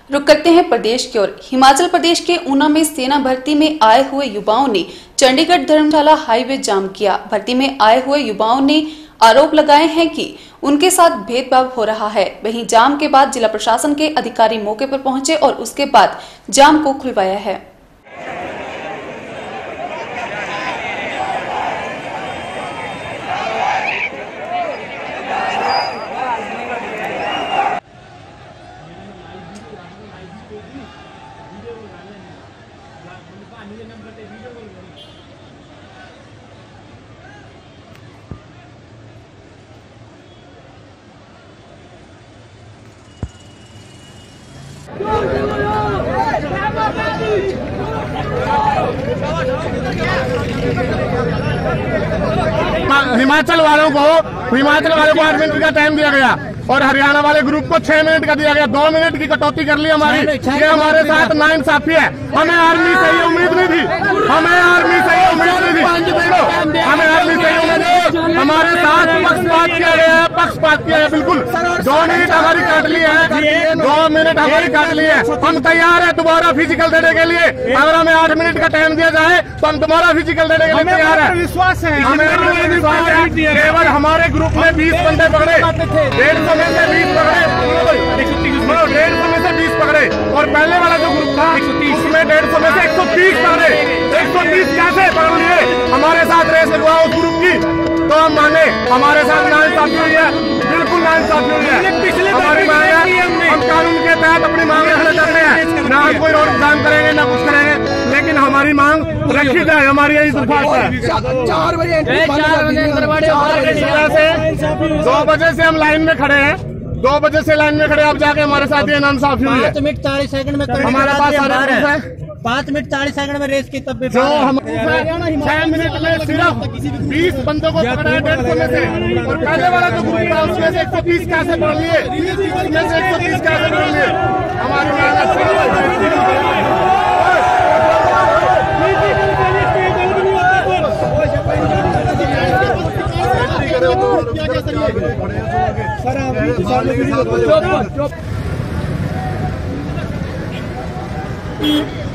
रुक करते हैं प्रदेश की ओर। हिमाचल प्रदेश के ऊना में सेना भर्ती में आए हुए युवाओं ने चंडीगढ़ धर्मशाला हाईवे जाम किया। भर्ती में आए हुए युवाओं ने आरोप लगाए हैं कि उनके साथ भेदभाव हो रहा है। वहीं जाम के बाद जिला प्रशासन के अधिकारी मौके पर पहुंचे और उसके बाद जाम को खुलवाया है। हिमाचल वालों को 8 मिनट का टाइम दिया गया और हरियाणा वाले ग्रुप को 6 मिनट का दिया गया। 2 मिनट की कटौती कर ली हमारी। ये हमारे साथ नाइंसाफी है। हमें आर्मी से ये उम्मीद नहीं थी। हमें आर्मी से ये उम्मीद नहीं थी। हमें आर्मी से ये उम्मीद नहीं। हमारे साथ पक्षपात किया गया है। पक्षपात किया है बिल्कुल। 2 मिनट हमारी काट ली है। 2 मिनट हमारी काट ली है। हम तैयार है दोबारा फिजिकल देने के लिए। अगर हमें 8 मिनट का टाइम दिया जाए तो हम दोबारा फिजिकल देने के लिए तैयार है। विश्वास है। हमें विश्वास है। केवल हमारे ग्रुप में 20 बंदे पकड़े। 150 में से 20 पकड़े। 150 में से 20 पकड़े और पहले वाला जो ग्रुप था उसमें 150 में से 130 पकड़े। 130 कैसे पकड़ लिए? हमारे साथ रेस हुआ उस ग्रुप की तो हम माने हमारे साथ नाइंसाफी हुई है। बिल्कुल नाइंसाफी हुई है। हमारी मांग है, हम कानून के तहत अपनी मांग रखने करते हैं। ना हम कोई रोड जाम करेंगे ना कुछ करेंगे, लेकिन हमारी मांग रखी जाए। हमारी यही दरख्वास्त है। 4 बजे 2 बजे से हम लाइन में खड़े हैं। 2 बजे से लाइन में खड़े। आप जाके हमारे साथ ये नाइंसाफी हुई है। 5 मिनट 40 सेकंड में हमारे पास सारे है। 5 मिनट 40 सेकंड में रेस की तब भी जो हम 6 मिनट में सिर्फ 20 बंदों को पकड़ा है 150 में से और पहले वाला जो ग्रुप था उसमें से 130 कैसे पकड़ लिए? उसमें से 130 कैसे पकड़ लिए? हमारी मांग